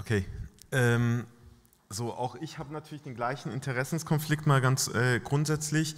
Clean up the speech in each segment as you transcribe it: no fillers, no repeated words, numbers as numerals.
Okay. So, auch ich habe natürlich den gleichen Interessenskonflikt mal ganz grundsätzlich.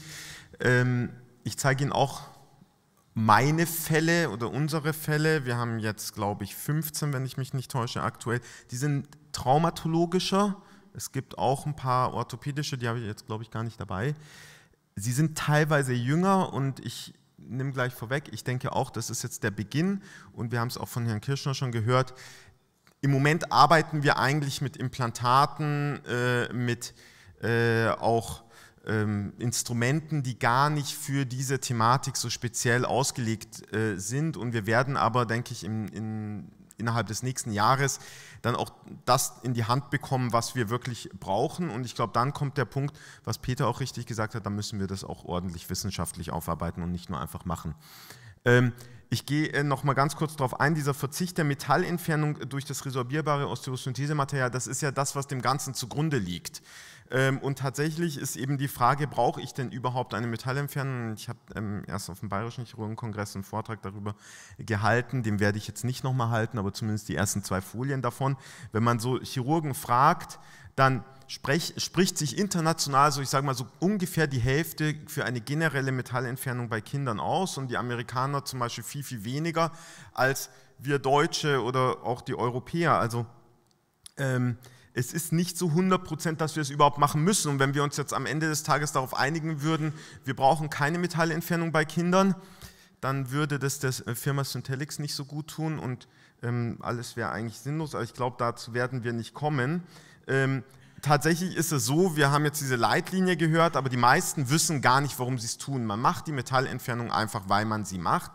Ich zeige Ihnen auch meine Fälle oder unsere Fälle. Wir haben jetzt, glaube ich, 15, wenn ich mich nicht täusche, aktuell. Die sind traumatologischer. Es gibt auch ein paar orthopädische, die habe ich jetzt, glaube ich, gar nicht dabei. Sie sind teilweise jünger und ich nehme gleich vorweg, ich denke auch, das ist jetzt der Beginn und wir haben es auch von Herrn Kirschner schon gehört. Im Moment arbeiten wir eigentlich mit Implantaten, mit auch Instrumenten, die gar nicht für diese Thematik so speziell ausgelegt sind und wir werden aber, denke ich, innerhalb des nächsten Jahres dann auch das in die Hand bekommen, was wir wirklich brauchen und ich glaube, dann kommt der Punkt, was Peter auch richtig gesagt hat, da müssen wir das auch ordentlich wissenschaftlich aufarbeiten und nicht nur einfach machen. Ich gehe noch mal ganz kurz darauf ein, dieser Verzicht der Metallentfernung durch das resorbierbare Osteosynthesematerial, das ist ja das, was dem Ganzen zugrunde liegt. Und tatsächlich ist eben die Frage, brauche ich denn überhaupt eine Metallentfernung? Ich habe erst auf dem Bayerischen Chirurgenkongress einen Vortrag darüber gehalten, den werde ich jetzt nicht nochmal halten, aber zumindest die ersten 2 Folien davon. Wenn man so Chirurgen fragt, dann spricht sich international, so ich sage mal so ungefähr die Hälfte für eine generelle Metallentfernung bei Kindern aus und die Amerikaner zum Beispiel viel, viel weniger als wir Deutsche oder auch die Europäer. Also es ist nicht so 100%, dass wir es überhaupt machen müssen und wenn wir uns jetzt am Ende des Tages darauf einigen würden, wir brauchen keine Metallentfernung bei Kindern, dann würde das der Firma Synthelix nicht so gut tun und alles wäre eigentlich sinnlos, aber ich glaube, dazu werden wir nicht kommen. Tatsächlich ist es so, wir haben jetzt diese Leitlinie gehört, aber die meisten wissen gar nicht, warum sie es tun. Man macht die Metallentfernung einfach, weil man sie macht.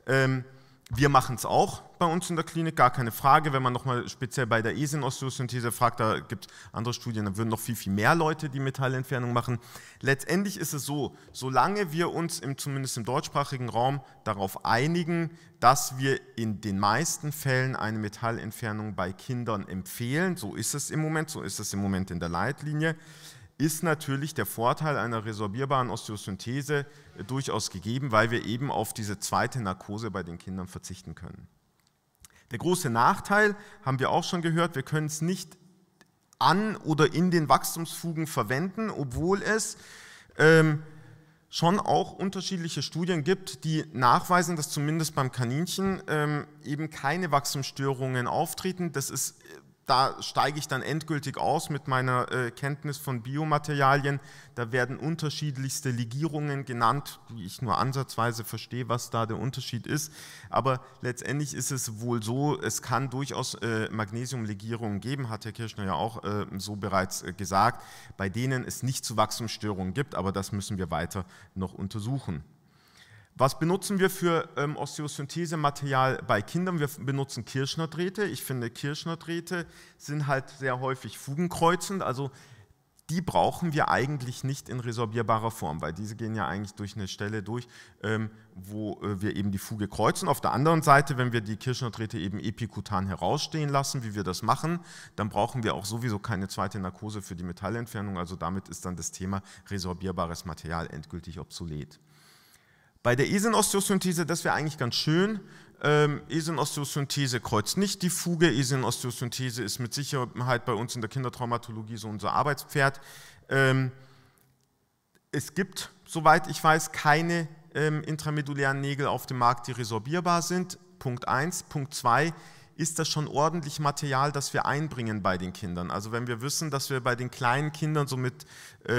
Wir machen es auch bei uns in der Klinik, gar keine Frage. Wenn man nochmal speziell bei der Esin-Osteosynthese fragt, da gibt es andere Studien, da würden noch viel, viel mehr Leute die Metallentfernung machen. Letztendlich ist es so, solange wir uns zumindest im deutschsprachigen Raum darauf einigen, dass wir in den meisten Fällen eine Metallentfernung bei Kindern empfehlen, so ist es im Moment in der Leitlinie, ist natürlich der Vorteil einer resorbierbaren Osteosynthese durchaus gegeben, weil wir eben auf diese zweite Narkose bei den Kindern verzichten können. Der große Nachteil, haben wir auch schon gehört, wir können es nicht an oder in den Wachstumsfugen verwenden, obwohl es schon auch unterschiedliche Studien gibt, die nachweisen, dass zumindest beim Kaninchen eben keine Wachstumsstörungen auftreten. Da steige ich dann endgültig aus mit meiner Kenntnis von Biomaterialien. Da werden unterschiedlichste Legierungen genannt, wie ich nur ansatzweise verstehe, was da der Unterschied ist. Aber letztendlich ist es wohl so, es kann durchaus Magnesiumlegierungen geben, hat Herr Kirschner ja auch so bereits gesagt, bei denen es nicht zu Wachstumsstörungen gibt, aber das müssen wir weiter noch untersuchen. Was benutzen wir für Osteosynthesematerial bei Kindern? Wir benutzen Kirschner-Drähte. Ich finde, Kirschner-Drähte sind halt sehr häufig fugenkreuzend, also die brauchen wir eigentlich nicht in resorbierbarer Form, weil diese gehen ja eigentlich durch eine Stelle durch, wo wir eben die Fuge kreuzen. Auf der anderen Seite, wenn wir die Kirschner-Drähte eben epikutan herausstehen lassen, wie wir das machen, dann brauchen wir auch sowieso keine zweite Narkose für die Metallentfernung, also damit ist dann das Thema resorbierbares Material endgültig obsolet. Bei der Esin-Osteosynthese, das wäre eigentlich ganz schön. Esin-Osteosynthese kreuzt nicht die Fuge. Esin-Osteosynthese ist mit Sicherheit bei uns in der Kindertraumatologie so unser Arbeitspferd. Es gibt, soweit ich weiß, keine intramedullären Nägel auf dem Markt, die resorbierbar sind. Punkt 1. Punkt 2. Ist das schon ordentlich Material, das wir einbringen bei den Kindern? Also wenn wir wissen, dass wir bei den kleinen Kindern so mit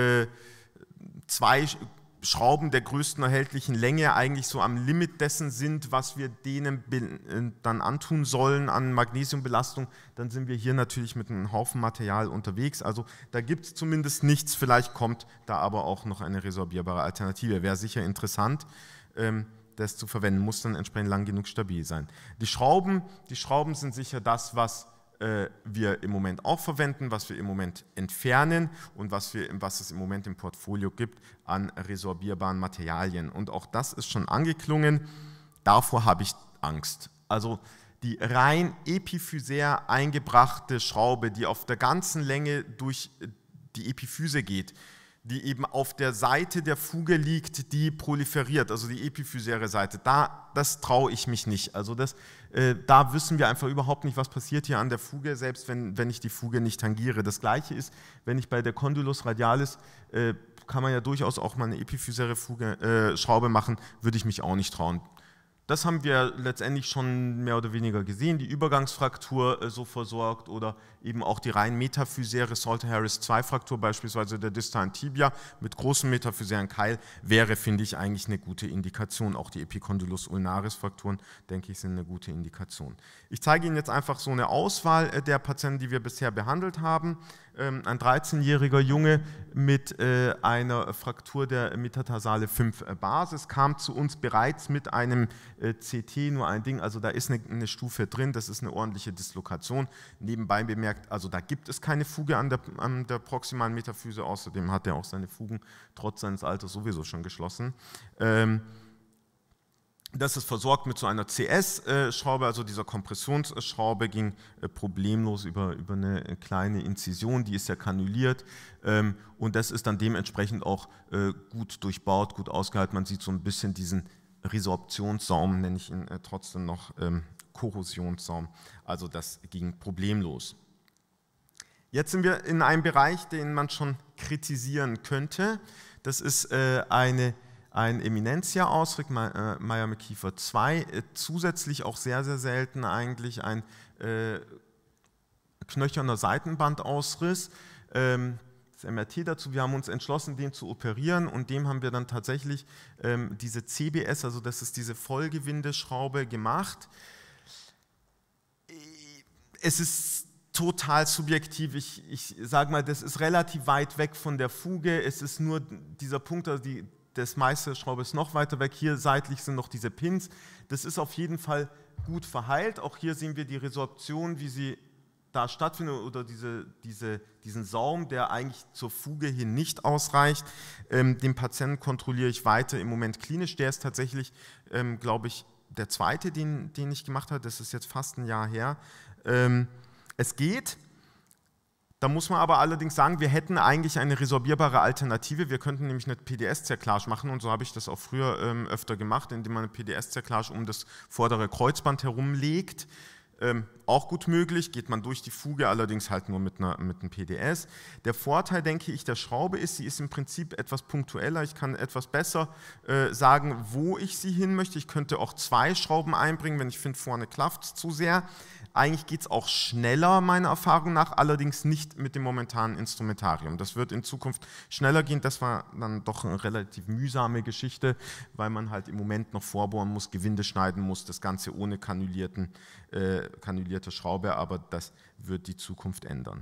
2 Schrauben der größten erhältlichen Länge eigentlich so am Limit dessen sind, was wir denen dann antun sollen an Magnesiumbelastung, dann sind wir hier natürlich mit einem Haufen Material unterwegs. Also da gibt es zumindest nichts, vielleicht kommt da aber auch noch eine resorbierbare Alternative. Wäre sicher interessant, das zu verwenden, muss dann entsprechend lang genug stabil sein. Die Schrauben sind sicher das, was wir im Moment auch verwenden, was wir im Moment entfernen und was es im Moment im Portfolio gibt an resorbierbaren Materialien. Und auch das ist schon angeklungen, davor habe ich Angst. Also die rein epiphysär eingebrachte Schraube, die auf der ganzen Länge durch die Epiphyse geht, die eben auf der Seite der Fuge liegt, die proliferiert, also die epiphysäre Seite. Das traue ich mich nicht. Also da wissen wir einfach überhaupt nicht, was passiert hier an der Fuge, selbst wenn ich die Fuge nicht tangiere. Das Gleiche ist, wenn ich bei der Condylus radialis, kann man ja durchaus auch mal eine epiphysäre Schraube machen, würde ich mich auch nicht trauen. Das haben wir letztendlich schon mehr oder weniger gesehen, die Übergangsfraktur so versorgt oder eben auch die rein metaphysäre Salter-Harris-II-Fraktur, beispielsweise der distalen Tibia mit großem metaphysären Keil, wäre, finde ich, eigentlich eine gute Indikation. Auch die Epicondylus-Ulnaris-Frakturen, denke ich, sind eine gute Indikation. Ich zeige Ihnen jetzt einfach so eine Auswahl der Patienten, die wir bisher behandelt haben. Ein 13-jähriger Junge mit einer Fraktur der Metatarsale 5 Basis kam zu uns bereits mit einem CT, nur ein Ding, also da ist eine Stufe drin, das ist eine ordentliche Dislokation. Nebenbei bemerkt, also da gibt es keine Fuge an der proximalen Metaphyse, außerdem hat er auch seine Fugen trotz seines Alters sowieso schon geschlossen. Das ist versorgt mit so einer CS-Schraube, also dieser Kompressionsschraube ging problemlos über eine kleine Inzision, die ist ja kanüliert und das ist dann dementsprechend auch gut durchbaut, gut ausgehalten. Man sieht so ein bisschen diesen Resorptionssaum, nenne ich ihn trotzdem noch Korrosionssaum, also das ging problemlos. Jetzt sind wir in einem Bereich, den man schon kritisieren könnte. Das ist ein Eminentia-Ausritt, Meyer-McKeever 2, zusätzlich auch sehr, sehr selten eigentlich ein knöcherner Seitenbandausriss. Das MRT dazu, wir haben uns entschlossen, den zu operieren und dem haben wir dann tatsächlich diese CBS, also das ist diese Vollgewindeschraube, gemacht. Es ist total subjektiv, ich sage mal, das ist relativ weit weg von der Fuge, es ist nur dieser Punkt, also das meiste Schraube ist noch weiter weg, hier seitlich sind noch diese Pins, das ist auf jeden Fall gut verheilt, auch hier sehen wir die Resorption, wie sie da stattfindet oder diesen Saum, der eigentlich zur Fuge hin nicht ausreicht. Den Patienten kontrolliere ich weiter im Moment klinisch, der ist tatsächlich, glaube ich, der zweite, den ich gemacht habe, das ist jetzt fast ein Jahr her. Es geht. Da muss man aber allerdings sagen, wir hätten eigentlich eine resorbierbare Alternative. Wir könnten nämlich eine PDS-Zerklage machen und so habe ich das auch früher öfter gemacht, indem man eine PDS-Zerklage um das vordere Kreuzband herumlegt. Auch gut möglich, geht man durch die Fuge, allerdings halt nur mit einem PDS. Der Vorteil, denke ich, der Schraube ist, sie ist im Prinzip etwas punktueller. Ich kann etwas besser sagen, wo ich sie hin möchte. Ich könnte auch 2 Schrauben einbringen, wenn ich finde, vorne klafft es zu sehr. Eigentlich geht es auch schneller, meiner Erfahrung nach, allerdings nicht mit dem momentanen Instrumentarium. Das wird in Zukunft schneller gehen. Das war dann doch eine relativ mühsame Geschichte, weil man halt im Moment noch vorbohren muss, Gewinde schneiden muss, das Ganze ohne kanülierte Schraube, aber das wird die Zukunft ändern.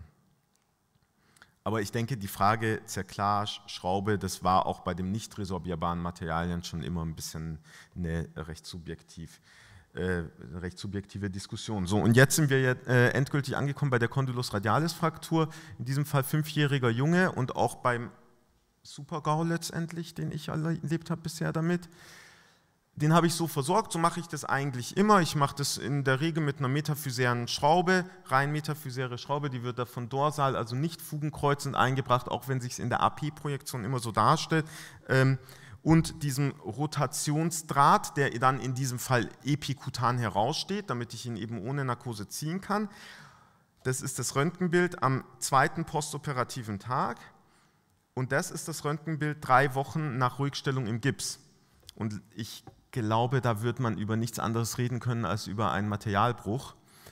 Aber ich denke, die Frage Zerklage, Schraube, das war auch bei den nicht resorbierbaren Materialien schon immer ein bisschen eine recht subjektive Diskussion. So, und jetzt sind wir endgültig angekommen bei der Condylus radialis Fraktur, in diesem Fall 5-jähriger Junge und auch beim Super-GAU letztendlich, den ich erlebt habe bisher damit. Den habe ich so versorgt, so mache ich das eigentlich immer. Ich mache das in der Regel mit einer metaphysären Schraube, rein metaphysäre Schraube, die wird da von dorsal, also nicht fugenkreuzend eingebracht, auch wenn sich es in der AP-Projektion immer so darstellt. Und diesem Rotationsdraht, der dann in diesem Fall epikutan heraussteht, damit ich ihn eben ohne Narkose ziehen kann. Das ist das Röntgenbild am 2. postoperativen Tag und das ist das Röntgenbild 3 Wochen nach Ruhigstellung im Gips. Und ich glaube, da wird man über nichts anderes reden können als über einen Materialbruch.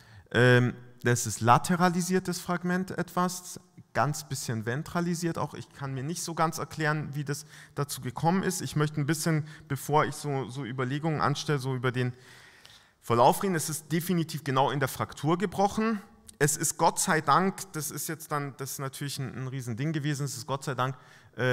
Das ist lateralisiertes Fragment etwas, ganz bisschen ventralisiert auch. Ich kann mir nicht so ganz erklären, wie das dazu gekommen ist. Ich möchte ein bisschen, bevor ich so Überlegungen anstelle, so über den Verlauf reden. Es ist definitiv genau in der Fraktur gebrochen. Es ist Gott sei Dank, das ist natürlich ein Riesending gewesen, es ist Gott sei Dank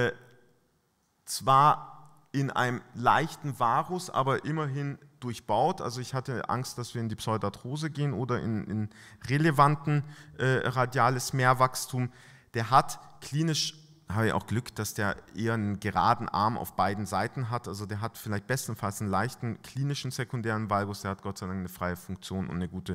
zwar in einem leichten Varus, aber immerhin durchbaut. Also ich hatte Angst, dass wir in die Pseudarthrose gehen oder in relevanten radiales Mehrwachstum. Der hat klinisch, habe ich auch Glück, dass der eher einen geraden Arm auf beiden Seiten hat. Also der hat vielleicht bestenfalls einen leichten klinischen sekundären Valgus, der hat Gott sei Dank eine freie Funktion und eine gute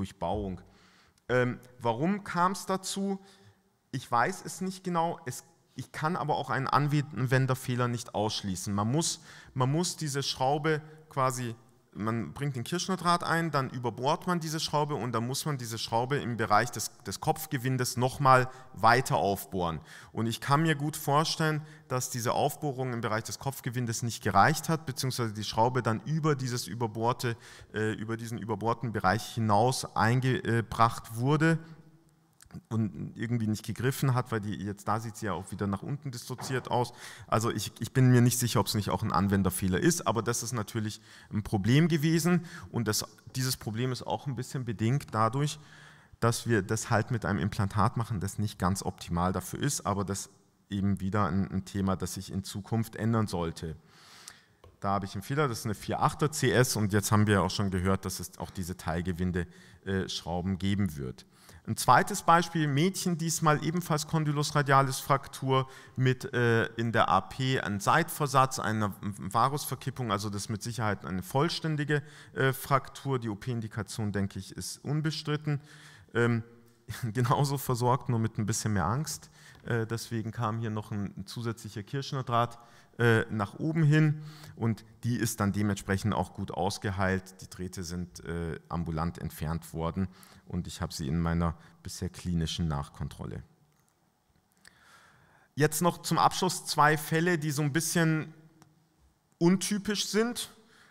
Durchbauung. Warum kam es dazu? Ich weiß es nicht genau. Es Ich kann aber auch einen Anwenderfehler nicht ausschließen. Man muss diese Schraube quasi, man bringt den Kirschnerdraht ein, dann überbohrt man diese Schraube und dann muss man diese Schraube im Bereich des Kopfgewindes nochmal weiter aufbohren. Und ich kann mir gut vorstellen, dass diese Aufbohrung im Bereich des Kopfgewindes nicht gereicht hat, beziehungsweise die Schraube dann über diesen überbohrten Bereich hinaus eingebracht wurde und irgendwie nicht gegriffen hat, weil da sieht sie ja auch wieder nach unten disloziert aus. Also ich bin mir nicht sicher, ob es nicht auch ein Anwenderfehler ist, aber das ist natürlich ein Problem gewesen und dieses Problem ist auch ein bisschen bedingt dadurch, dass wir das halt mit einem Implantat machen, das nicht ganz optimal dafür ist, aber das eben wieder ein Thema, das sich in Zukunft ändern sollte. Da habe ich einen Fehler, das ist eine 4/8er CS und jetzt haben wir auch schon gehört, dass es auch diese Teilgewinde-Schrauben geben wird. Ein zweites Beispiel, Mädchen, diesmal ebenfalls Condylus radialis Fraktur mit in der AP ein Seitversatz, eine Varusverkippung, also das ist mit Sicherheit eine vollständige Fraktur. Die OP-Indikation, denke ich, ist unbestritten. Genauso versorgt, nur mit ein bisschen mehr Angst. Deswegen kam hier noch ein zusätzlicher Kirschnerdraht nach oben hin und die ist dann dementsprechend auch gut ausgeheilt. Die Drähte sind ambulant entfernt worden und ich habe sie in meiner bisher klinischen Nachkontrolle. Jetzt noch zum Abschluss 2 Fälle, die so ein bisschen untypisch sind.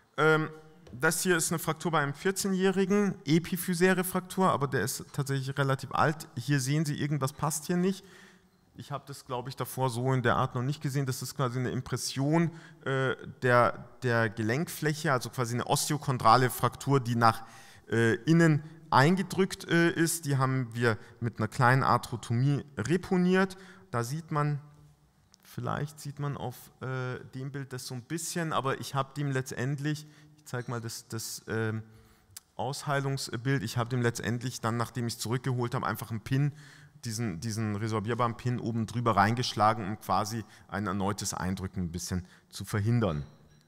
Das hier ist eine Fraktur bei einem 14-Jährigen, epiphysäre Fraktur, aber der ist tatsächlich relativ alt. Hier sehen Sie, irgendwas passt hier nicht. Ich habe das, glaube ich, davor so in der Art noch nicht gesehen. Das ist quasi eine Impression der Gelenkfläche, also quasi eine osteochondrale Fraktur, die nach innen eingedrückt ist. Die haben wir mit einer kleinen Arthrotomie reponiert. Da sieht man, vielleicht sieht man auf dem Bild das so ein bisschen, aber ich habe dem letztendlich, ich zeige mal das Ausheilungsbild, ich habe dem letztendlich dann, nachdem ich es zurückgeholt habe, einfach einen Pin, diesen resorbierbaren Pin oben drüber reingeschlagen, um quasi ein erneutes Eindrücken ein bisschen zu verhindern.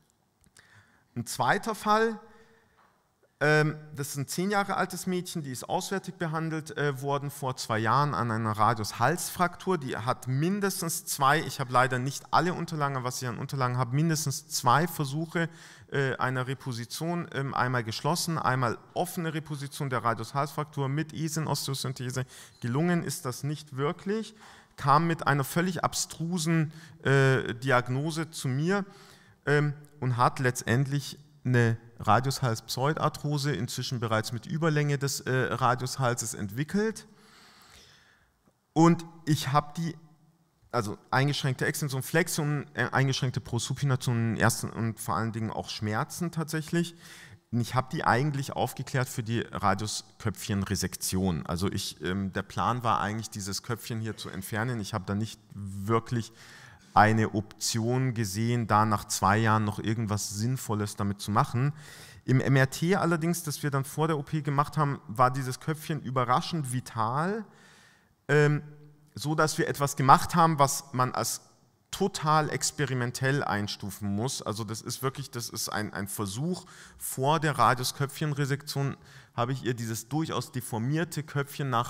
Ein zweiter Fall, das ist ein 10 Jahre altes Mädchen, die ist auswärtig behandelt worden vor 2 Jahren an einer Radius-Halsfraktur. Die hat mindestens 2, ich habe leider nicht alle Unterlagen, aber was ich an Unterlagen habe, mindestens 2 Versuche einer Reposition, einmal geschlossen, einmal offene Reposition der Radius-Halsfraktur mit Eisen-Osteosynthese. Gelungen ist das nicht wirklich, kam mit einer völlig abstrusen Diagnose zu mir und hat letztendlich eine Radiushals-Pseudarthrose, inzwischen bereits mit Überlänge des Radiushalses entwickelt. Und ich habe also eingeschränkte Extension, Flexion, eingeschränkte Prosupination und vor allen Dingen auch Schmerzen tatsächlich. Und ich habe die eigentlich aufgeklärt für die Radiusköpfchenresektion. Also der Plan war eigentlich, dieses Köpfchen hier zu entfernen. Ich habe da nicht wirklich eine Option gesehen, da nach 2 Jahren noch irgendwas Sinnvolles damit zu machen. Im MRT allerdings, das wir dann vor der OP gemacht haben, war dieses Köpfchen überraschend vital, so dass wir etwas gemacht haben, was man als total experimentell einstufen muss. Also das ist ein Versuch. Vor der Radiusköpfchenresektion habe ich ihr dieses durchaus deformierte Köpfchen nach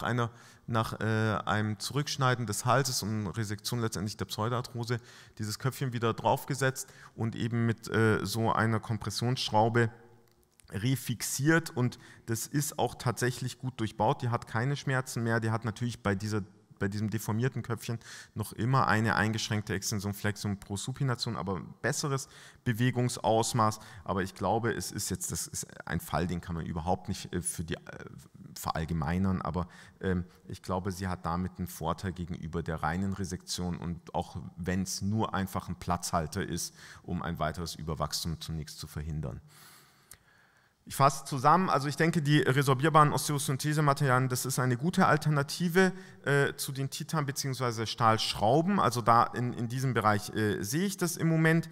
einem Zurückschneiden des Halses und Resektion letztendlich der Pseudarthrose, dieses Köpfchen wieder draufgesetzt und eben mit so einer Kompressionsschraube refixiert, und das ist auch tatsächlich gut durchbaut. Die hat keine Schmerzen mehr, die hat natürlich bei diesem deformierten Köpfchen noch immer eine eingeschränkte Extension, Flexion, Prosupination, aber besseres Bewegungsausmaß. Aber ich glaube, das ist ein Fall, den kann man überhaupt nicht verallgemeinern, aber ich glaube, sie hat damit einen Vorteil gegenüber der reinen Resektion, und auch wenn es nur einfach ein Platzhalter ist, um ein weiteres Überwachstum zunächst zu verhindern. Ich fasse zusammen, also ich denke, die resorbierbaren Osteosynthesematerialien, das ist eine gute Alternative zu den Titan- bzw. Stahlschrauben, also da in diesem Bereich sehe ich das im Moment.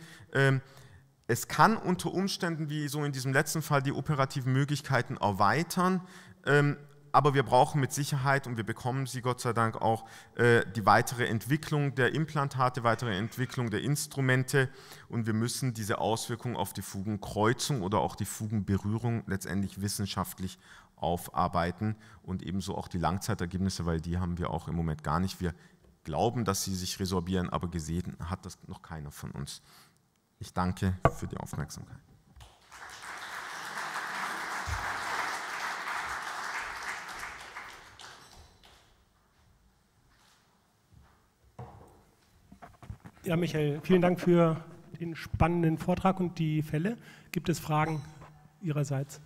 Es kann unter Umständen, wie so in diesem letzten Fall, die operativen Möglichkeiten erweitern, aber wir brauchen mit Sicherheit, und wir bekommen sie Gott sei Dank auch, die weitere Entwicklung der Implantate, weitere Entwicklung der Instrumente, und wir müssen diese Auswirkungen auf die Fugenkreuzung oder auch die Fugenberührung letztendlich wissenschaftlich aufarbeiten und ebenso auch die Langzeitergebnisse, weil die haben wir auch im Moment gar nicht. Wir glauben, dass sie sich resorbieren, aber gesehen hat das noch keiner von uns. Ich danke für die Aufmerksamkeit. Ja, Michael, vielen Dank für den spannenden Vortrag und die Fälle. Gibt es Fragen Ihrerseits?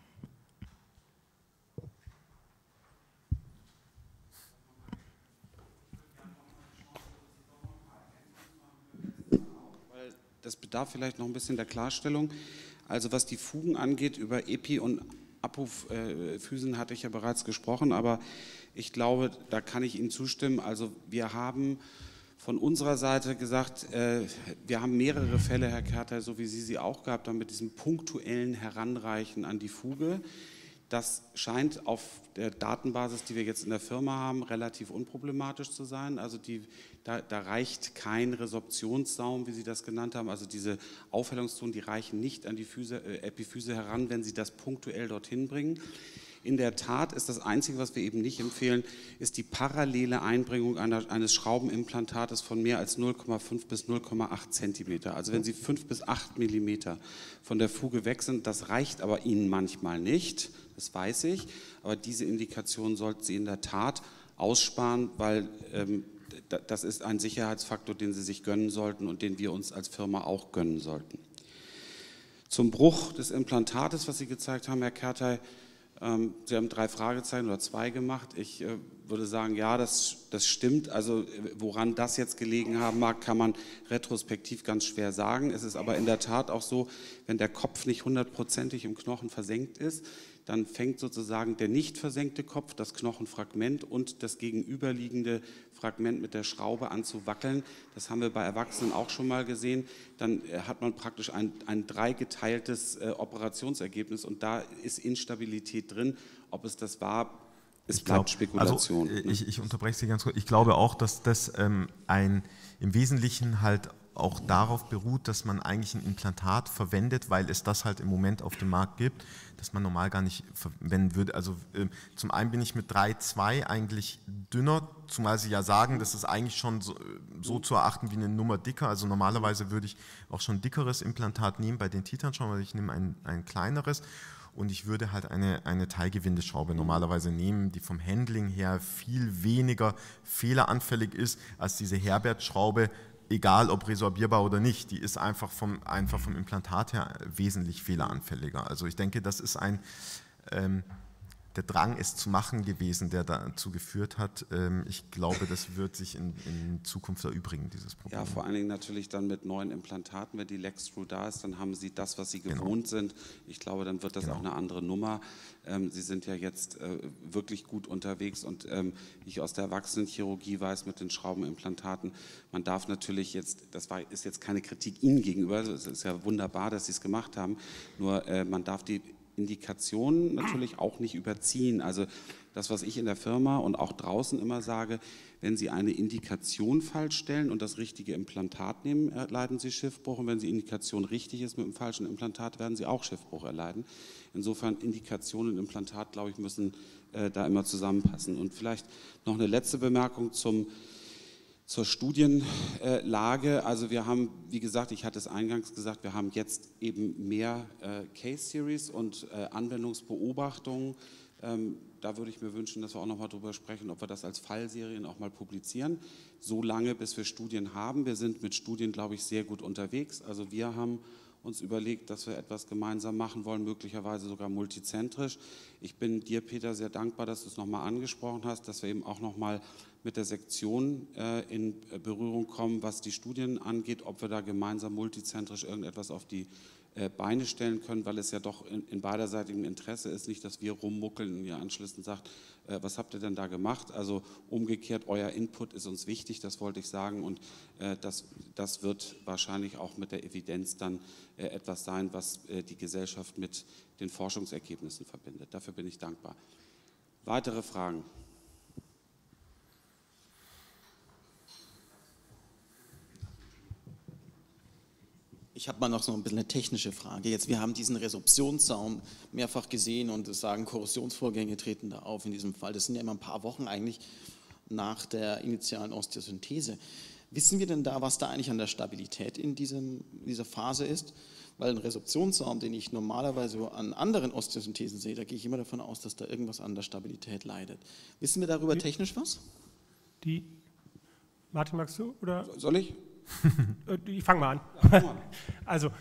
Das bedarf vielleicht noch ein bisschen der Klarstellung. Also was die Fugen angeht, über Epi- und Apophysen hatte ich ja bereits gesprochen, aber ich glaube, da kann ich Ihnen zustimmen. Also wir haben von unserer Seite gesagt, wir haben mehrere Fälle, Herr Kerter, so wie Sie sie auch gehabt haben, mit diesem punktuellen Heranreichen an die Fuge. Das scheint auf der Datenbasis, die wir jetzt in der Firma haben, relativ unproblematisch zu sein. Also da reicht kein Resorptionssaum, wie Sie das genannt haben. Also diese Aufhellungszonen, die reichen nicht an die Epiphyse heran, wenn Sie das punktuell dorthin bringen. In der Tat ist das Einzige, was wir eben nicht empfehlen, ist die parallele Einbringung eines Schraubenimplantates von mehr als 0,5 bis 0,8 Zentimeter. Also wenn Sie 5 bis 8 Millimeter von der Fuge weg sind, das reicht aber Ihnen manchmal nicht, das weiß ich, aber diese Indikation sollten Sie in der Tat aussparen, weil das ist ein Sicherheitsfaktor, den Sie sich gönnen sollten und den wir uns als Firma auch gönnen sollten. Zum Bruch des Implantates, was Sie gezeigt haben, Herr Kertey, Sie haben 3 Fragezeichen oder 2 gemacht. Ich würde sagen, ja, das stimmt. Also woran das jetzt gelegen haben mag, kann man retrospektiv ganz schwer sagen. Es ist aber in der Tat auch so, wenn der Kopf nicht 100%ig im Knochen versenkt ist, dann fängt sozusagen der nicht versenkte Kopf, das Knochenfragment und das gegenüberliegende Fragment mit der Schraube an zu wackeln. Das haben wir bei Erwachsenen auch schon mal gesehen. Dann hat man praktisch ein 3-geteiltes Operationsergebnis und da ist Instabilität drin. Ob es das war, es bleibt Spekulation. Also ich unterbreche Sie ganz kurz. Ich glaube auch, dass das im Wesentlichen halt auch darauf beruht, dass man eigentlich ein Implantat verwendet, weil es das halt im Moment auf dem Markt gibt, das man normal gar nicht verwenden würde. Also zum einen bin ich mit 3,2 eigentlich dünner, zumal Sie ja sagen, das ist eigentlich schon so zu erachten wie eine Nummer dicker. Also normalerweise würde ich auch schon ein dickeres Implantat nehmen bei den Titanschrauben, weil ich nehme ein kleineres. Und ich würde halt eine Teilgewindeschraube normalerweise nehmen, die vom Handling her viel weniger fehleranfällig ist als diese Herbert-Schraube, egal ob resorbierbar oder nicht. Die ist einfach vom Implantat her wesentlich fehleranfälliger. Also ich denke, das ist der Drang, es zu machen gewesen, der dazu geführt hat. Ich glaube, das wird sich in Zukunft erübrigen, dieses Problem. Ja, vor allen Dingen natürlich dann mit neuen Implantaten, wenn die Leg-Screw da ist, dann haben Sie das, was Sie gewohnt sind. Ich glaube, dann wird das auch eine andere Nummer. Sie sind ja jetzt wirklich gut unterwegs und ich aus der Erwachsenenchirurgie weiß mit den Schraubenimplantaten, man darf natürlich jetzt, ist jetzt keine Kritik Ihnen gegenüber, es ist ja wunderbar, dass Sie es gemacht haben, nur man darf die Indikationen natürlich auch nicht überziehen. Also das, was ich in der Firma und auch draußen immer sage, wenn Sie eine Indikation falsch stellen und das richtige Implantat nehmen, erleiden Sie Schiffbruch. Und wenn die Indikation richtig ist mit dem falschen Implantat, werden Sie auch Schiffbruch erleiden. Insofern Indikation und Implantat, glaube ich, müssen da immer zusammenpassen. Und vielleicht noch eine letzte Bemerkung zur Studienlage. Also wir haben, wie gesagt, ich hatte es eingangs gesagt, wir haben jetzt eben mehr Case Series und Anwendungsbeobachtungen. Da würde ich mir wünschen, dass wir auch noch mal drüber sprechen, ob wir das als Fallserien auch mal publizieren. So lange, bis wir Studien haben. Wir sind mit Studien, glaube ich, sehr gut unterwegs. Also wir haben uns überlegt, dass wir etwas gemeinsam machen wollen, möglicherweise sogar multizentrisch. Ich bin dir, Peter, sehr dankbar, dass du es nochmal angesprochen hast, dass wir eben auch nochmal mit der Sektion in Berührung kommen, was die Studien angeht, ob wir da gemeinsam multizentrisch irgendetwas auf die Beine stellen können, weil es ja doch in beiderseitigem Interesse ist, nicht, dass wir rummuckeln und ihr anschließend sagt, was habt ihr denn da gemacht? Also umgekehrt, euer Input ist uns wichtig, das wollte ich sagen und das wird wahrscheinlich auch mit der Evidenz dann etwas sein, was die Gesellschaft mit den Forschungsergebnissen verbindet. Dafür bin ich dankbar. Weitere Fragen? Ich habe mal noch so ein bisschen eine technische Frage. Jetzt, wir haben diesen Resorptionssaum mehrfach gesehen und es sagen, Korrosionsvorgänge treten da auf in diesem Fall. Das sind ja immer ein paar Wochen eigentlich. nach der initialen Osteosynthese. Wissen wir denn da, was da eigentlich an der Stabilität in dieser Phase ist? Weil ein Resorptionssaum, den ich normalerweise an anderen Osteosynthesen sehe, da gehe ich immer davon aus, dass da irgendwas an der Stabilität leidet. Wissen wir darüber technisch was? Martin, magst du? Oder? Soll ich? Ich fange mal an. Also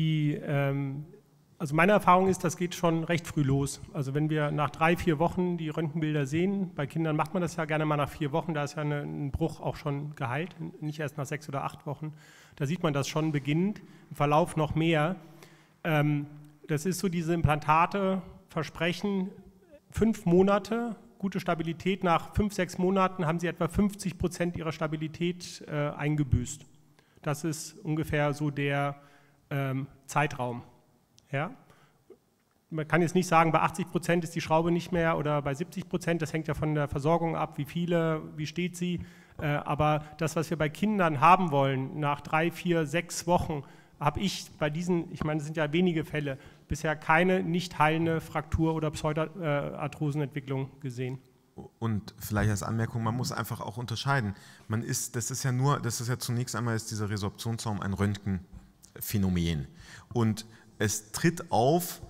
meine Erfahrung ist, das geht schon recht früh los. Also wenn wir nach 3-4 Wochen die Röntgenbilder sehen, bei Kindern macht man das ja gerne mal nach 4 Wochen, da ist ja ein Bruch auch schon geheilt, nicht erst nach 6 oder 8 Wochen. Da sieht man das schon beginnend, im Verlauf noch mehr. Das ist so, diese Implantate versprechen 5 Monate, gute Stabilität. Nach 5-6 Monaten haben sie etwa 50% ihrer Stabilität eingebüßt. Das ist ungefähr so der Zeitraum. Ja? Man kann jetzt nicht sagen, bei 80% ist die Schraube nicht mehr oder bei 70%, das hängt ja von der Versorgung ab, wie viele, wie steht sie. Aber das, was wir bei Kindern haben wollen, nach 3, 4, 6 Wochen, habe ich bei diesen, ich meine, es sind ja wenige Fälle, bisher keine nicht heilende Fraktur- oder Pseudoarthrosenentwicklung gesehen. Und vielleicht als Anmerkung, man muss einfach auch unterscheiden. Das ist ja zunächst einmal ist dieser Resorptionssaum ein Röntgenphänomen. Und es tritt auf,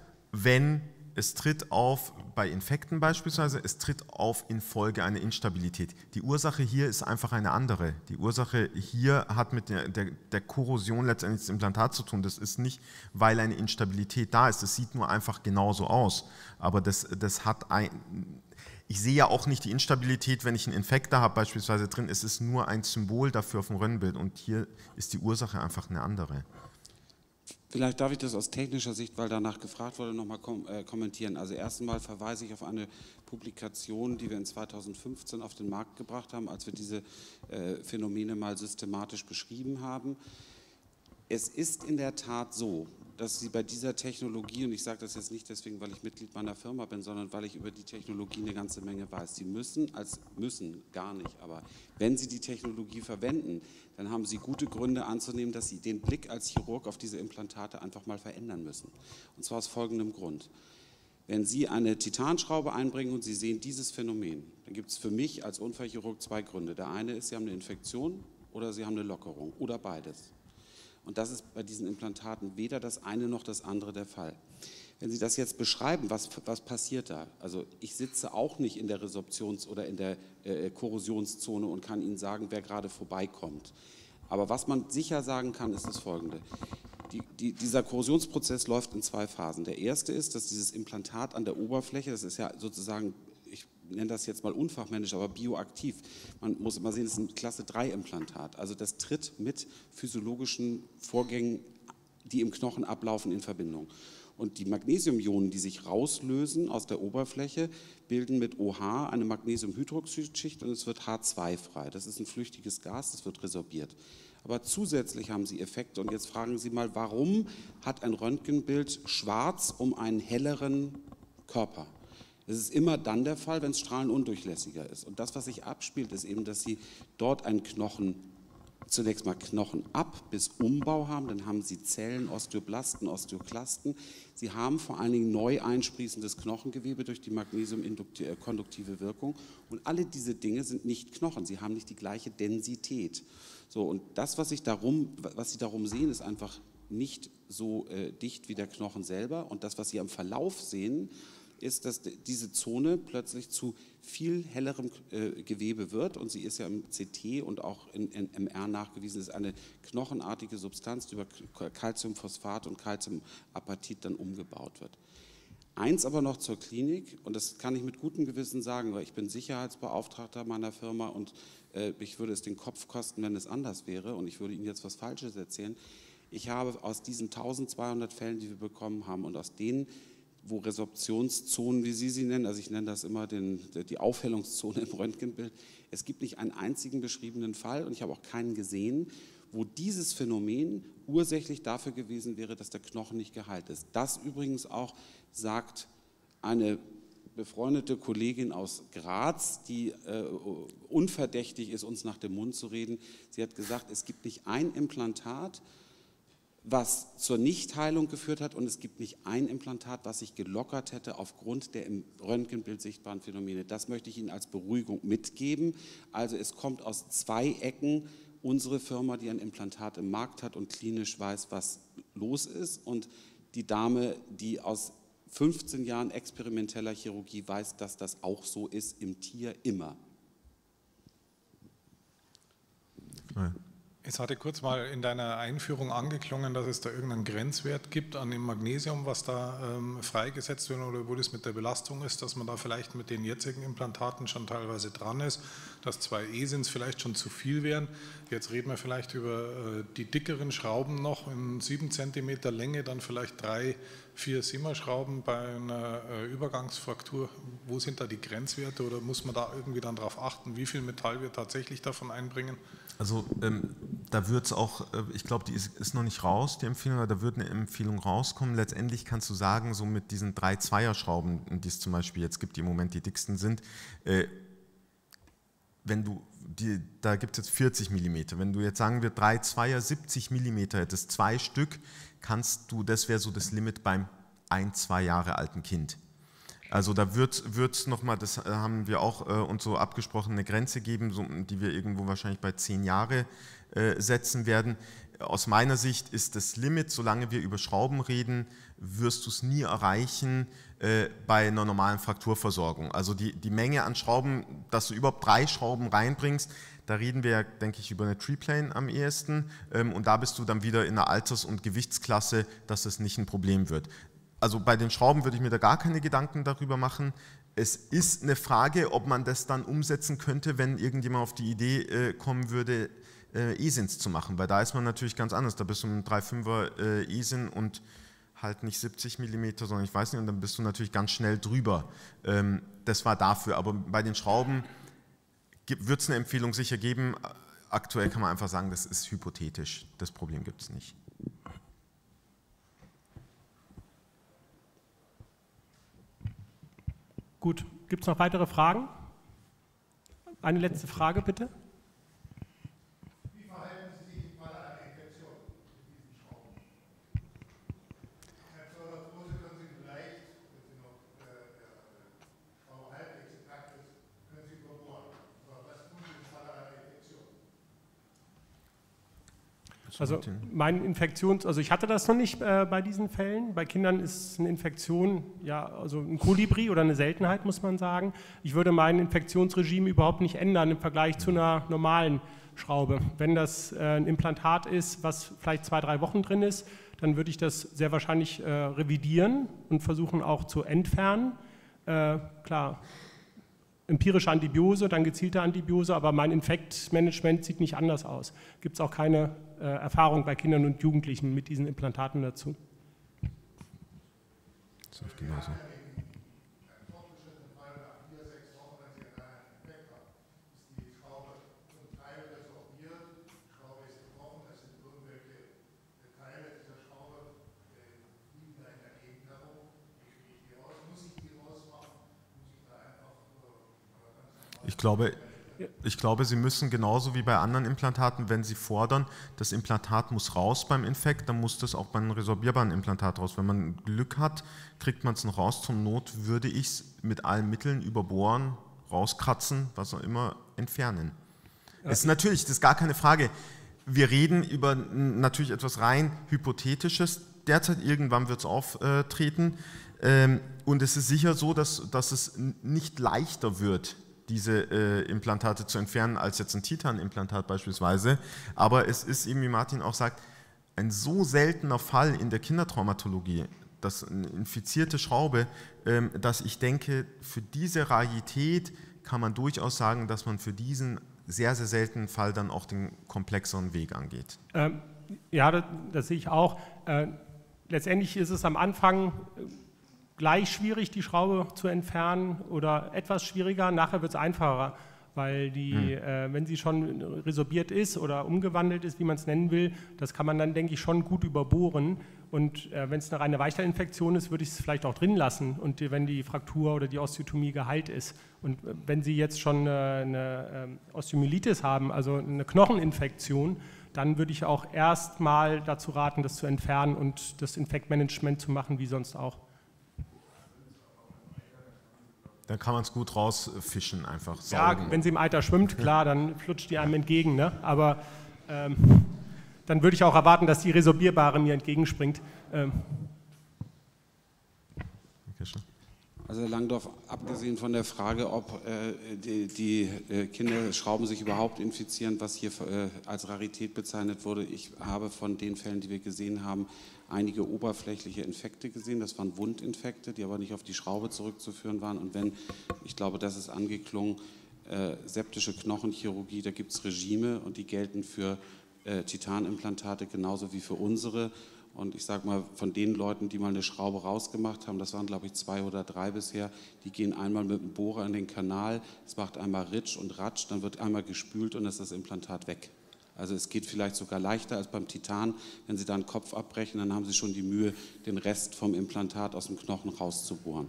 bei Infekten beispielsweise, es tritt auf infolge einer Instabilität. Die Ursache hier ist einfach eine andere. Die Ursache hier hat mit der Korrosion letztendlich des Implantats zu tun. Das ist nicht, weil eine Instabilität da ist. Das sieht nur einfach genauso aus. Aber ich sehe ja auch nicht die Instabilität, wenn ich einen Infekt da habe beispielsweise drin. Es ist nur ein Symbol dafür auf dem Röntgenbild. Und hier ist die Ursache einfach eine andere. Vielleicht darf ich das aus technischer Sicht, weil danach gefragt wurde, nochmal kommentieren. Also erst einmal verweise ich auf eine Publikation, die wir in 2015 auf den Markt gebracht haben, als wir diese Phänomene mal systematisch beschrieben haben. Es ist in der Tat so, dass Sie bei dieser Technologie, und ich sage das jetzt nicht deswegen, weil ich Mitglied meiner Firma bin, sondern weil ich über die Technologie eine ganze Menge weiß. Sie müssen gar nicht, aber wenn Sie die Technologie verwenden, dann haben Sie gute Gründe anzunehmen, dass Sie den Blick als Chirurg auf diese Implantate einfach mal verändern müssen. Und zwar aus folgendem Grund. Wenn Sie eine Titanschraube einbringen und Sie sehen dieses Phänomen, dann gibt es für mich als Unfallchirurg 2 Gründe. Der eine ist, Sie haben eine Infektion oder Sie haben eine Lockerung oder beides. Und das ist bei diesen Implantaten weder das eine noch das andere der Fall. Wenn Sie das jetzt beschreiben, was passiert da? Also ich sitze auch nicht in der Resorptions- oder in der Korrosionszone und kann Ihnen sagen, wer gerade vorbeikommt. Aber was man sicher sagen kann, ist das Folgende. Dieser Korrosionsprozess läuft in 2 Phasen. Der erste ist, dass dieses Implantat an der Oberfläche, das ist ja sozusagen, ich nenne das jetzt mal unfachmännisch, aber bioaktiv. Man muss immer sehen, das ist ein Klasse-3-Implantat. Also das tritt mit physiologischen Vorgängen, die im Knochen ablaufen, in Verbindung. Und die Magnesiumionen, die sich rauslösen aus der Oberfläche, bilden mit OH eine Magnesiumhydroxidschicht und es wird H2 frei. Das ist ein flüchtiges Gas, das wird resorbiert. Aber zusätzlich haben Sie Effekte. Und jetzt fragen Sie mal, warum hat ein Röntgenbild schwarz um einen helleren Körper? Das ist immer dann der Fall, wenn es strahlenundurchlässiger ist. Und das, was sich abspielt, ist eben, dass Sie dort einen Knochen, zunächst mal Knochenab- bis Umbau haben. Dann haben Sie Zellen, Osteoblasten, Osteoklasten. Sie haben vor allen Dingen neu einsprießendes Knochengewebe durch die magnesiumkonduktive Wirkung. Und alle diese Dinge sind nicht Knochen. Sie haben nicht die gleiche Densität. So, und das, was Sie darum sehen, ist einfach nicht so dicht wie der Knochen selber. Und das, was Sie am Verlauf sehen, ist, dass diese Zone plötzlich zu viel hellerem Gewebe wird und sie ist ja im CT und auch in MR nachgewiesen, ist eine knochenartige Substanz, die über Calciumphosphat und Calciumapatit dann umgebaut wird. Eins aber noch zur Klinik, und das kann ich mit gutem Gewissen sagen, weil ich bin Sicherheitsbeauftragter meiner Firma und ich würde es den Kopf kosten, wenn es anders wäre und ich würde Ihnen jetzt was Falsches erzählen. Ich habe aus diesen 1200 Fällen, die wir bekommen haben und aus denen, wo Resorptionszonen, wie Sie nennen, also ich nenne das immer die Aufhellungszone im Röntgenbild, es gibt nicht einen einzigen beschriebenen Fall und ich habe auch keinen gesehen, wo dieses Phänomen ursächlich dafür gewesen wäre, dass der Knochen nicht geheilt ist. Das übrigens auch sagt eine befreundete Kollegin aus Graz, die unverdächtig ist, uns nach dem Mund zu reden. Sie hat gesagt, es gibt nicht ein Implantat, was zur Nichtheilung geführt hat, und es gibt nicht ein Implantat, was sich gelockert hätte aufgrund der im Röntgenbild sichtbaren Phänomene. Das möchte ich Ihnen als Beruhigung mitgeben. Also es kommt aus 2 Ecken. Unsere Firma, die ein Implantat im Markt hat und klinisch weiß, was los ist, und die Dame, die aus 15 Jahren experimenteller Chirurgie weiß, dass das auch so ist im Tier immer. Ja. Es hatte kurz mal in deiner Einführung angeklungen, dass es da irgendeinen Grenzwert gibt an dem Magnesium, was da freigesetzt wird oder wo das mit der Belastung ist, dass man da vielleicht mit den jetzigen Implantaten schon teilweise dran ist, dass 2 ESINs vielleicht schon zu viel wären. Jetzt reden wir vielleicht über die dickeren Schrauben noch in 7 cm Länge, dann vielleicht 3, 4 Sima-Schrauben bei einer Übergangsfraktur. Wo sind da die Grenzwerte oder muss man da irgendwie dann darauf achten, wie viel Metall wir tatsächlich davon einbringen? Also da wird es auch, ich glaube, die ist noch nicht raus, die Empfehlung, aber da wird eine Empfehlung rauskommen. Letztendlich kannst du sagen, so mit diesen 3 Zweierschrauben, die es zum Beispiel jetzt gibt, die im Moment die dicksten sind, wenn du, da gibt es jetzt 40 mm, wenn du jetzt sagen wir 3 Zweier 70 mm hättest, 2 Stück, kannst du, das wäre so das Limit beim 1-2 Jahre alten Kind. Also da wird es nochmal, das haben wir auch uns so abgesprochen, eine Grenze geben, so, die wir irgendwo wahrscheinlich bei 10 Jahre setzen werden. Aus meiner Sicht ist das Limit, solange wir über Schrauben reden, wirst du es nie erreichen bei einer normalen Frakturversorgung. Also die Menge an Schrauben, dass du überhaupt 3 Schrauben reinbringst, da reden wir, denke ich, über eine Treeplane am ehesten, und da bist du dann wieder in einer Alters- und Gewichtsklasse, dass das nicht ein Problem wird. Also bei den Schrauben würde ich mir da gar keine Gedanken darüber machen. Es ist eine Frage, ob man das dann umsetzen könnte, wenn irgendjemand auf die Idee kommen würde, ESINs zu machen, weil da ist man natürlich ganz anders. Da bist du ein 3,5er ESIN und halt nicht 70 mm, sondern ich weiß nicht, und dann bist du natürlich ganz schnell drüber. Das war dafür, aber bei den Schrauben wird es eine Empfehlung sicher geben. Aktuell kann man einfach sagen, das ist hypothetisch. Das Problem gibt es nicht. Gut, gibt es noch weitere Fragen? Eine letzte Frage bitte. Wie verhalten Sie sich im Falle einer Infektion mit diesen Schrauben? Herr Pseudoarthrose können Sie vielleicht, wenn Sie noch Schraube halbwegs intakt ist, können Sie überbohren. Aber was tun Sie im Falle einer Infektion? Also also ich hatte das noch nicht bei diesen Fällen. Bei Kindern ist eine Infektion ja also ein Kolibri oder eine Seltenheit, muss man sagen. Ich würde mein Infektionsregime überhaupt nicht ändern im Vergleich zu einer normalen Schraube. Wenn das ein Implantat ist, was vielleicht 2-3 Wochen drin ist, dann würde ich das sehr wahrscheinlich revidieren und versuchen auch zu entfernen. Klar, empirische Antibiose, dann gezielte Antibiose, aber mein Infektmanagement sieht nicht anders aus. Gibt es auch keine Erfahrung bei Kindern und Jugendlichen mit diesen Implantaten dazu. Das ist genauso. Ich glaube, Sie müssen genauso wie bei anderen Implantaten, wenn Sie fordern, das Implantat muss raus beim Infekt, dann muss das auch bei einem resorbierbaren Implantat raus. Wenn man Glück hat, kriegt man es noch raus. Zur Not würde ich es mit allen Mitteln überbohren, rauskratzen, was auch immer, entfernen. Das ist gar keine Frage. Wir reden über natürlich etwas rein Hypothetisches. Derzeit irgendwann wird es auftreten. Und es ist sicher so, dass es nicht leichter wird, diese Implantate zu entfernen, als jetzt ein Titan-Implantat beispielsweise. Aber es ist eben, wie Martin auch sagt, ein so seltener Fall in der Kindertraumatologie, dass eine infizierte Schraube, dass ich denke, für diese Rarität kann man durchaus sagen, dass man für diesen sehr, sehr seltenen Fall dann auch den komplexeren Weg angeht. Ja, das sehe ich auch. Letztendlich ist es am Anfang gleich schwierig, die Schraube zu entfernen oder etwas schwieriger. Nachher wird es einfacher, weil wenn sie schon resorbiert ist oder umgewandelt ist, wie man es nennen will, das kann man dann, denke ich, schon gut überbohren. Und wenn es eine reine Weichtelinfektion ist, würde ich es vielleicht auch drin lassen, und wenn die Fraktur oder die Osteotomie geheilt ist. Und wenn Sie jetzt schon eine Osteomyelitis haben, also eine Knocheninfektion, dann würde ich auch erstmal dazu raten, das zu entfernen und das Infektmanagement zu machen, wie sonst auch. Dann kann man es gut rausfischen, einfach saugen. Ja, wenn sie im Eiter schwimmt, klar, dann flutscht die einem entgegen. Ne? Aber dann würde ich auch erwarten, dass die Resorbierbare mir entgegenspringt. Also Herr Langdorf, abgesehen von der Frage, ob die Kinderschrauben sich überhaupt infizieren, was hier als Rarität bezeichnet wurde, ich habe von den Fällen, die wir gesehen haben, einige oberflächliche Infekte gesehen. Das waren Wundinfekte, die aber nicht auf die Schraube zurückzuführen waren. Und wenn, ich glaube, das ist angeklungen, septische Knochenchirurgie, da gibt es Regime und die gelten für Titanimplantate genauso wie für unsere. Und ich sage mal, von den Leuten, die mal eine Schraube rausgemacht haben, das waren glaube ich 2 oder 3 bisher, die gehen einmal mit dem Bohrer in den Kanal, es macht einmal Ritsch und Ratsch, dann wird einmal gespült und dann ist das Implantat weg. Also es geht vielleicht sogar leichter als beim Titan. Wenn Sie da einen Kopf abbrechen, dann haben Sie schon die Mühe, den Rest vom Implantat aus dem Knochen rauszubohren.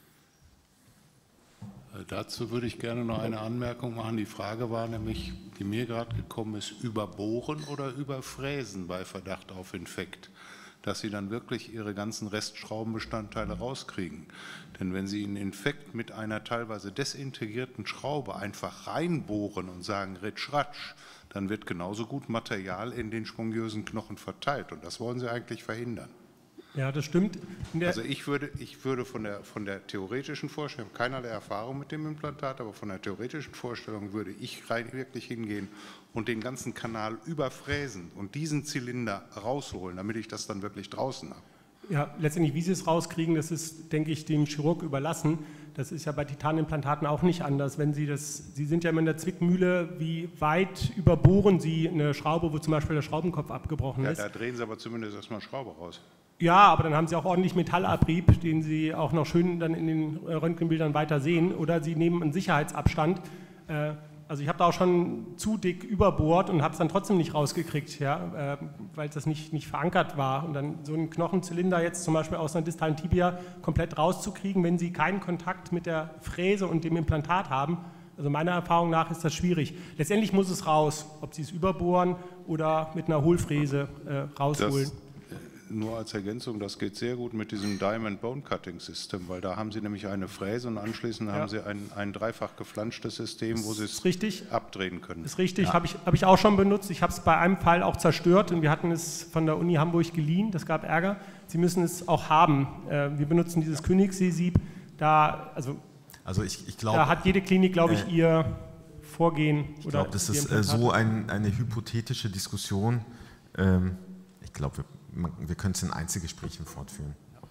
Dazu würde ich gerne noch eine Anmerkung machen. Die Frage war nämlich, die mir gerade gekommen ist, überbohren oder überfräsen bei Verdacht auf Infekt, dass Sie dann wirklich Ihre ganzen Restschraubenbestandteile rauskriegen. Denn wenn Sie einen Infekt mit einer teilweise desintegrierten Schraube einfach reinbohren und sagen Ritsch-Ratsch, dann wird genauso gut Material in den spongiösen Knochen verteilt. Und das wollen Sie eigentlich verhindern. Ja, das stimmt. Also ich würde von der theoretischen Vorstellung, keinerlei Erfahrung mit dem Implantat, aber von der theoretischen Vorstellung würde ich wirklich hingehen und den ganzen Kanal überfräsen und diesen Zylinder rausholen, damit ich das dann wirklich draußen habe. Ja, letztendlich, wie Sie es rauskriegen, das ist, denke ich, dem Chirurg überlassen. Das ist ja bei Titanimplantaten auch nicht anders. Wenn Sie sind ja immer in der Zwickmühle, wie weit überbohren Sie eine Schraube, wo zum Beispiel der Schraubenkopf abgebrochen ist. Ja, da drehen Sie aber zumindest erstmal eine Schraube raus. Ja, aber dann haben Sie auch ordentlich Metallabrieb, den Sie auch noch schön dann in den Röntgenbildern weiter sehen. Oder Sie nehmen einen Sicherheitsabstand. Also ich habe da auch schon zu dick überbohrt und habe es dann trotzdem nicht rausgekriegt, ja, weil das nicht verankert war. Und dann so einen Knochenzylinder jetzt zum Beispiel aus einer distalen Tibia komplett rauszukriegen, wenn Sie keinen Kontakt mit der Fräse und dem Implantat haben. Also meiner Erfahrung nach ist das schwierig. Letztendlich muss es raus, ob Sie es überbohren oder mit einer Hohlfräse rausholen. Nur als Ergänzung, das geht sehr gut mit diesem Diamond Bone Cutting System, weil da haben Sie nämlich eine Fräse und anschließend haben Sie ein dreifach geflanschtes System, wo Sie es abdrehen können. Ist richtig, habe ich auch schon benutzt. Ich habe es bei einem Fall auch zerstört und wir hatten es von der Uni Hamburg geliehen, das gab Ärger. Sie müssen es auch haben. Wir benutzen dieses Königssee-Sieb, also ich glaube, da hat jede Klinik, glaube ich, ihr Vorgehen. Ich glaube, das ist so eine hypothetische Diskussion. Ich glaube, wir können es in Einzelgesprächen fortführen.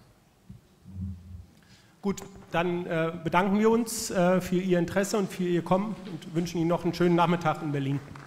Gut, dann bedanken wir uns für Ihr Interesse und für Ihr Kommen und wünschen Ihnen noch einen schönen Nachmittag in Berlin.